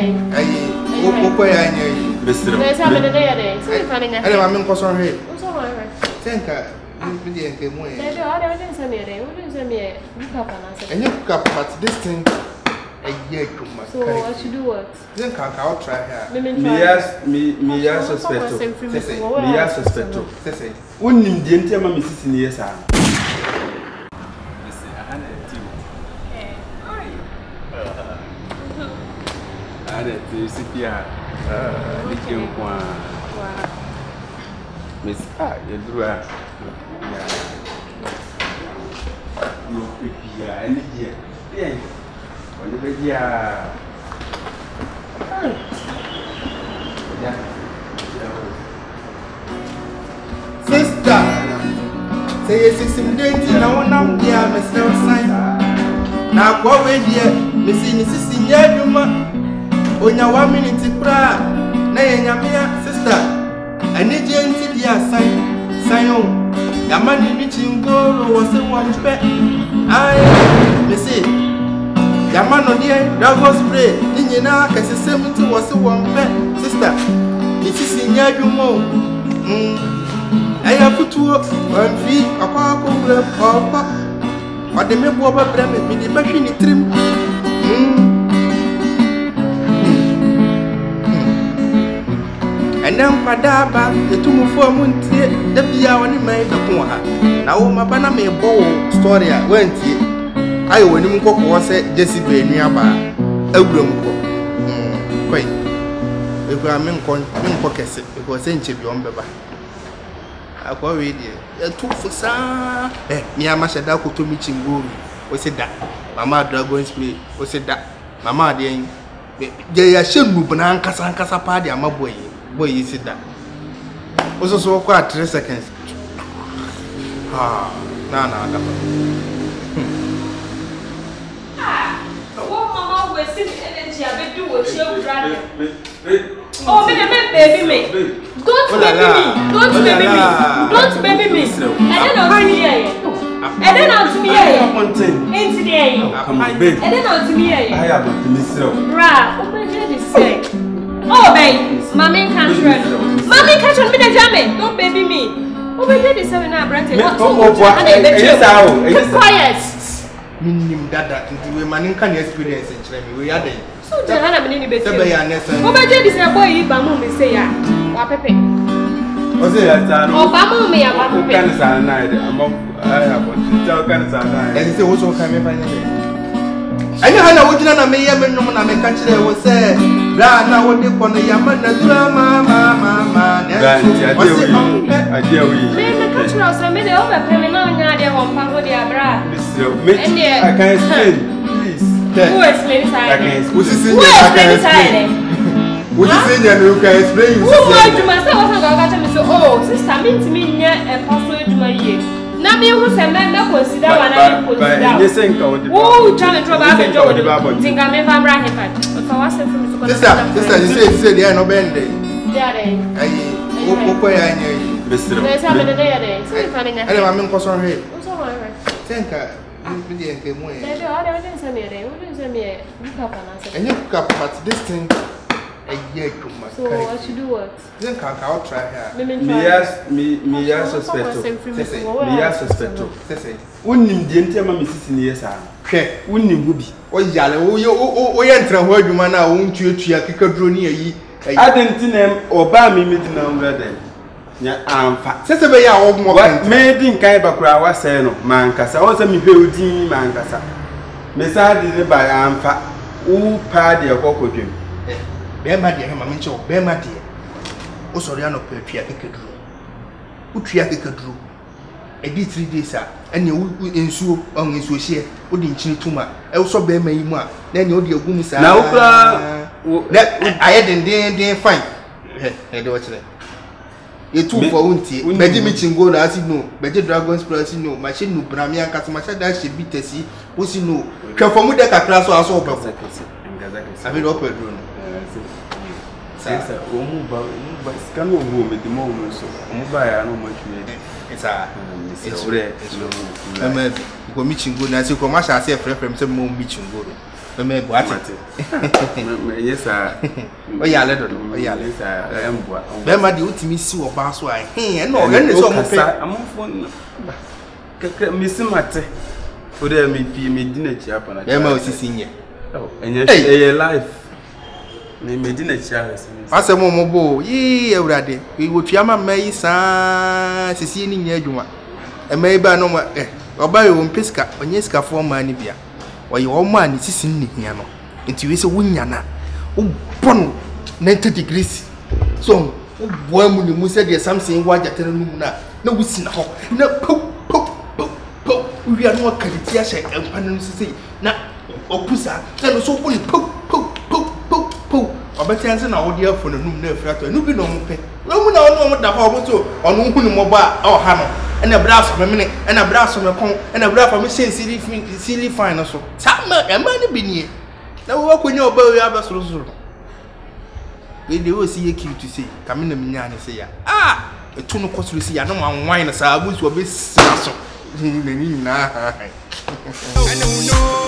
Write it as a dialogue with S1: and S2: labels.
S1: Oko ya nyi.
S2: Mr.
S3: There's how many days? So you finding that?
S1: Ele ma men ko so hwe.
S3: So what?
S1: Tenka me dey nke mu e.
S3: There are other things me there. What is me? You can answer.
S1: Enye cup but this thing year to my.
S3: So what you do what?
S1: Then can I try here.
S2: Me yes suspect. Me yes suspect.
S1: Say.
S2: Unim die ntema me sisi ne yesa. Ada tu sipia dikem kwa Miss ya dura yo pipia ani dia bien on be dia
S1: Sister say yes simdenti na wonam dia mesel sign na kwa we dia mesi ni sisi nyaduma onya 1 minute kura na yenyamia sister ani genti dia sign on yamani ni chingoro wose wonpe ai mesi yamano dia dragon spray nyina kasesem ti wose wonpe sister ni sisi nyaduma aya futuo amfi akwa kobra papa ade mebo ba brame mi di bahwi ni trim Enam padaba etumu fo muntie da bia woni mai da ko ha na wo mabana me bo story a wantie ayo woni mkoko se jesi benu aba awuram ko koi ekwa me nko kese ekwa se nche bi on beba akwa we die etu fusa mi ama sheda ko to mi chinguru o se da mama dragon spray o se da mama de je ya shenu bana ankasa pa de amaboy boy you sit down. Also so kwa 3 seconds. Na.
S3: What mama was sitting energy I be do what you brother. Oh baby me. Don't baby me. Don't baby me. And then on me here. And then on me here. Into there.
S2: Come on baby.
S3: And then on me here.
S2: I have to miss you.
S3: Bra, oh my god is sick. Oh, babe, mommy can't run me the jamming. Don't baby me. Oh, we did this seven now, Brandy. What? Quiet.
S1: Minim dada, we man can experience it. We are there.
S3: So, Johanna, I'm in the bed.
S1: Oh,
S3: my dad is a boy. You bamu me say ya. Wapepe.
S2: What's it?
S3: Oh, bamu me ya wapepe.
S2: Can say night. I have to tell can say night.
S1: And say also come finally. I know how to na me yam no na me catch there was say bra na wo de kono yam na zura mama na
S2: I dear we
S3: me catch us me dey over pay me na nya dey won pa go dey bra
S2: I can explain please
S3: who explain side
S1: What you say you can explain
S3: who want to myself was go catch me so oh sister me nya e paso eduma ye na me who say me consider one and consider.
S2: Yes, enka.
S3: Oh, challenge trouble be do. Tinga me fa bra hefa. For what say from so
S1: sister, you say they are no bend.
S3: They are there.
S1: Ayi, oko ya nyi.
S2: Mr.
S3: There's how many there. So you finding that?
S1: Ele ma me ko so hwe.
S3: So what?
S1: Tenka me dey nke mu e.
S3: There are other things me there. What is me? You can answer.
S1: Enye cup but this thing year to my.
S3: So what you do what?
S1: Then can I try here?
S2: Me yes suspect. Me yes suspect.
S1: Say.
S2: Unim die ntema me sisi ne yesa.
S1: Hwe,
S2: unim gubi.
S1: O yale o ye ntra ho adwuma na wo ntuatua kekaduro ni ayi.
S2: Adentinem oba me medina brother. Nya amfa.
S1: Sese be ya wo mo kan.
S2: Me di nkan bakura wa say no mankasa. O se me be odin mankasa. Me sa di ne ba amfa. U pa de kokodwem.
S1: Bema de he ma me nche bema de. O sori anopa atua kekaduro. Utua kekaduro. Edi 3 days a ene ensuo on ensuo hie o di nchini tuma e wo so bema yi mu a na ene o di agum sa
S2: na wo kra
S1: aye den fine de wo kire e tu for wontie beji mi chingo na asi no beji dragon spray no machine no brami an kasama sha da she bitasi wo si no twa for mu de kakra so aso obo abi do pedro no
S2: sasa o mu ba skano wo me di mo so mu ba ya no mo twe
S1: it's rare. Go me chingo na say ko ma sha say frefrem say mo mi chingo. me boate
S2: yes sir
S1: o ya le do o ya le
S2: sir emboa
S1: be ma de utimi si wo ba so ai no ye ne so mo pe
S2: amofo keke misimate o de me pi me di na chi apa na
S1: be ma osisi nye
S2: enye life me di na chi ahese
S1: ase mo bo yi awurade wo tuama mai sa sisi ni nya adwuma e mai ba no oba yo mpeska onye sika fo ma ni bia oye wo ma ni sisi ni hia no nti we se wunya na wo bon 90 degrees so wo boa mu ni mu se de something wa jatana no mu na wusi na ho na po we are not kalitia she empan no sisi na opusa na so boli po obetianse na wo de afo na num na afrato no bi no mo pe wo mu na wo mo da ho bo so ono hu ni mo ba o ha no ena bra so me mene ena bra so me kon ena bra fa me sen sili fine no so sama e ma ne bi nie na wo akonya oba wi abasoro soro we de wo si ye ki to say kame na minya ne say ya etu no kosoro si ya no wan na sa abu so be sira so ni na I don't know